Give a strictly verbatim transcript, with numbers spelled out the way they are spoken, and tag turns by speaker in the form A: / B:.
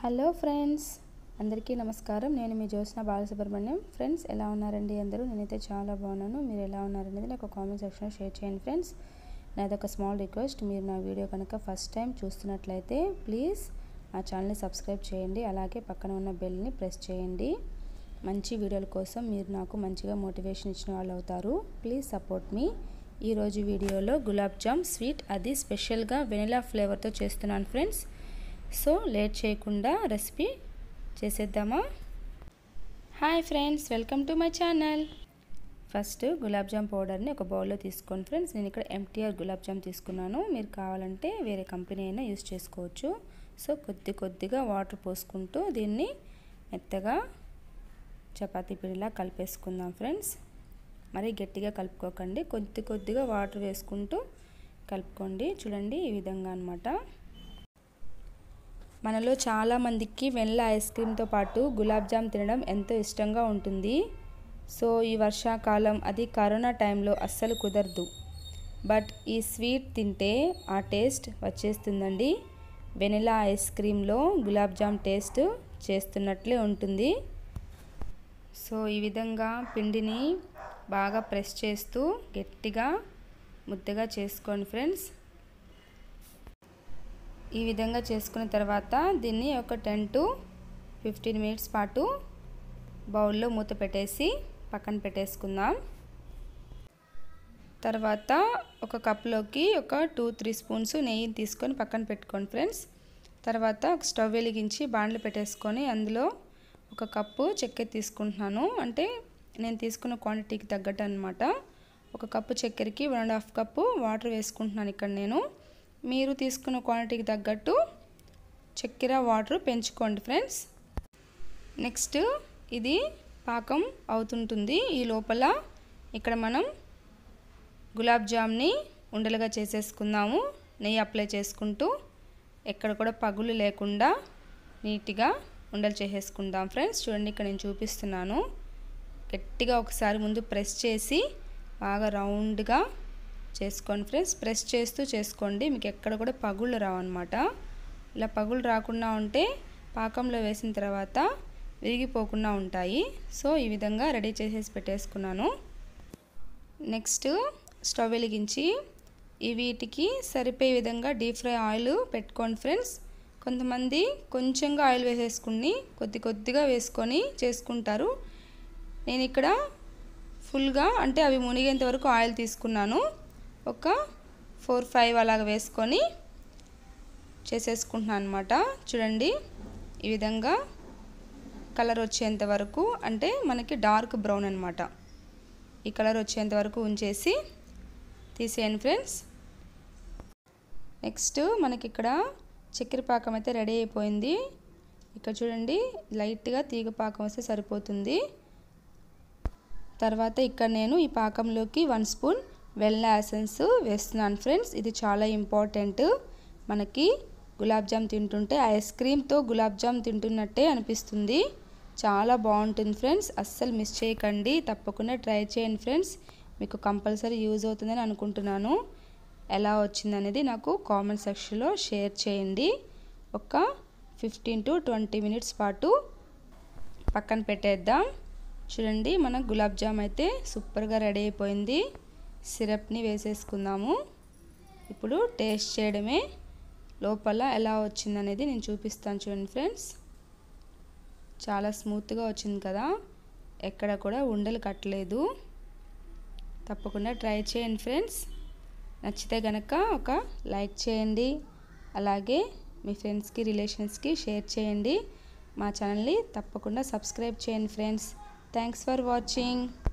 A: Hello friends, అందరికీ నమస్కారం. నేను మీ జ్యోత్స్న బాలసుబ్రహ్మణ్యం. ఫ్రెండ్స్, ఎలా ఉన్నారండి అందరూ? నేనైతే చాలా బాగున్నాను. మీరు ఎలా ఉన్నారనేది నాకు కామెంట్ సెక్షన్లో షేర్ చేయండి ఫ్రెండ్స్. నాదొక స్మాల్ రిక్వెస్ట్, మీరు నా వీడియో కనుక ఫస్ట్ టైం చూస్తున్నట్లయితే ప్లీజ్ నా ఛానల్ని సబ్స్క్రైబ్ చేయండి. అలాగే పక్కన ఉన్న బెల్ని ప్రెస్ చేయండి. మంచి వీడియోల కోసం మీరు నాకు మంచిగా మోటివేషన్ ఇచ్చిన వాళ్ళు అవుతారు. Please support me. ఈరోజు వీడియోలో గులాబ్ జామ్ స్వీట్, అది స్పెషల్గా వెనిలా ఫ్లేవర్తో చేస్తున్నాను ఫ్రెండ్స్. సో లేట్ చేయకుండా రెసిపీ చేసేద్దామా? Hi friends, welcome to my channel. First gulab jam పౌడర్ని ఒక బౌల్లో తీసుకోండి ఫ్రెండ్స్. నేను ఇక్కడ ఎంటీఆర్ గులాబ్ జామ్ తీసుకున్నాను. మీరు కావాలంటే వేరే కంపెనీ అయినా యూస్ చేసుకోవచ్చు. సో కొద్ది కొద్దిగా వాటర్ పోసుకుంటూ దీన్ని మెత్తగా చపాతీ పిండిలా కలిపేసుకుందాం ఫ్రెండ్స్. మరి గట్టిగా కలుపుకోకండి, కొద్ది కొద్దిగా వాటర్ వేసుకుంటూ కలుపుకోండి. చూడండి, ఈ విధంగా అన్నమాట. మనలో చాలామందికి వెనిలా ఐస్ క్రీమ్తో పాటు గులాబ్ జామ్ తినడం ఎంతో ఇష్టంగా ఉంటుంది. సో ఈ వర్షాకాలం, అది కరోనా టైంలో అస్సలు కుదరదు. బట్ ఈ స్వీట్ తింటే ఆ టేస్ట్ వచ్చేస్తుందండి. వెనిలా ఐస్ క్రీమ్లో గులాబ్ జామ్ టేస్ట్ చేస్తున్నట్లే ఉంటుంది. సో ఈ విధంగా పిండిని బాగా ప్రెస్ చేస్తూ గట్టిగా ముద్దగా చేసుకోండి ఫ్రెండ్స్. ఈ విధంగా చేసుకున్న తర్వాత దీన్ని ఒక టెన్ టు ఫిఫ్టీన్ మినిట్స్ పాటు బౌల్లో మూత పెట్టేసి పక్కన పెట్టేసుకుందాం. తర్వాత ఒక కప్లోకి ఒక టూ త్రీ స్పూన్స్ నెయ్యిని తీసుకొని పక్కన పెట్టుకోండి ఫ్రెండ్స్. తర్వాత ఒక స్టవ్ వెలిగించి బాండ్లు పెట్టేసుకొని అందులో ఒక కప్పు చక్కెర తీసుకుంటున్నాను. అంటే నేను తీసుకున్న క్వాంటిటీకి తగ్గట్టు అనమాట. ఒక కప్పు చక్కెరకి one and half cup water వేసుకుంటున్నాను ఇక్కడ నేను. మీరు తీసుకున్న క్వాంటిటీకి తగ్గట్టు చక్కెర వాటర్ పెంచుకోండి ఫ్రెండ్స్. నెక్స్ట్ ఇది పాకం అవుతుంటుంది. ఈ లోపల ఇక్కడ మనం గులాబ్ జామ్ని ఉండలుగా చేసేసుకుందాము. నెయ్యి అప్లై చేసుకుంటూ ఎక్కడ కూడా పగులు లేకుండా నీట్గా ఉండలు చేసేసుకుందాం ఫ్రెండ్స్. చూడండి, ఇక్కడ నేను చూపిస్తున్నాను. గట్టిగా ఒకసారి ముందు ప్రెస్ చేసి బాగా రౌండ్గా చేసుకోండి ఫ్రెండ్స్. ప్రెస్ చేస్తూ చేసుకోండి, మీకు ఎక్కడ కూడా పగుళ్ళు రావన్నమాట. ఇలా పగుళ్ళు రాకుండా ఉంటే పాకంలో వేసిన తర్వాత విరిగిపోకుండా ఉంటాయి. సో ఈ విధంగా రెడీ చేసేసి పెట్టేసుకున్నాను. నెక్స్ట్ స్టవ్ వెలిగించి ఈ వీటికి సరిపోయే విధంగా డీప్ ఫ్రై ఆయిల్ పెట్టుకోండి ఫ్రెండ్స్. కొంతమంది కొంచెంగా ఆయిల్ వేసేసుకుని కొద్ది కొద్దిగా వేసుకొని చేసుకుంటారు. నేను ఇక్కడ ఫుల్గా, అంటే అవి మునిగేంత వరకు ఆయిల్ తీసుకున్నాను. ఒక ఫోర్ ఫైవ్ అలాగ వేసుకొని చేసేసుకుంటున్నాను అనమాట. చూడండి, ఈ విధంగా కలర్ వచ్చేంత వరకు, అంటే మనకి డార్క్ బ్రౌన్ అనమాట. ఈ కలర్ వచ్చేంత వరకు ఉంచేసి తీసేయండి ఫ్రెండ్స్. నెక్స్ట్ మనకి ఇక్కడ చక్కెర పాకం అయితే రెడీ అయిపోయింది. ఇక్కడ చూడండి, లైట్గా తీగ పాకం వస్తే సరిపోతుంది. తర్వాత ఇక్కడ నేను ఈ పాకంలోకి వన్ స్పూన్ వెనిలా ఎసెన్స్ వేస్తున్నాను ఫ్రెండ్స్. ఇది చాలా ఇంపార్టెంట్. మనకి గులాబ్ జామ్ తింటుంటే ఐస్ క్రీమ్తో గులాబ్ జామ్ తింటున్నట్టే అనిపిస్తుంది. చాలా బాగుంటుంది ఫ్రెండ్స్. అస్సలు మిస్ చేయకండి, తప్పకుండా ట్రై చేయండి ఫ్రెండ్స్. మీకు కంపల్సరీ యూజ్ అవుతుందని అనుకుంటున్నాను. ఎలా వచ్చిందనేది నాకు కామెంట్ సెక్షన్లో షేర్ చేయండి. ఒక ఫిఫ్టీన్ టు ట్వంటీ మినిట్స్ పాటు పక్కన పెట్టేద్దాం. చూడండి, మన గులాబ్ జామ్ అయితే సూపర్గా రెడీ అయిపోయింది. సిరప్ని వేసేసుకుందాము. ఇప్పుడు టేస్ట్ చేయడమే. లోపల ఎలా వచ్చిందనేది నేను చూపిస్తాను. చూడండి ఫ్రెండ్స్, చాలా స్మూత్గా వచ్చింది కదా, ఎక్కడ కూడా ఉండలు కట్టలేదు. తప్పకుండా ట్రై చేయండి ఫ్రెండ్స్. నచ్చితే కనుక ఒక లైక్ చేయండి. అలాగే మీ ఫ్రెండ్స్కి, రిలేషన్స్కి షేర్ చేయండి. మా ఛానల్ని తప్పకుండా సబ్స్క్రైబ్ చేయండి ఫ్రెండ్స్. Thanks for watching.